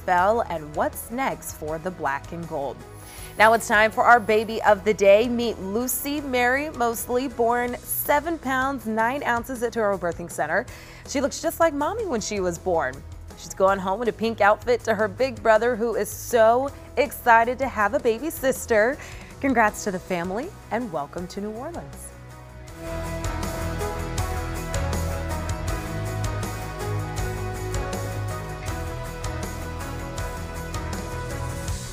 NFL and what's next for the black and gold. Now it's time for our baby of the day. Meet Lucy Mary Mosley, born 7 pounds 9 ounces at Toro Birthing Center. She looks just like mommy when she was born. She's going home in a pink outfit to her big brother, who is so excited to have a baby sister. Congrats to the family and welcome to New Orleans.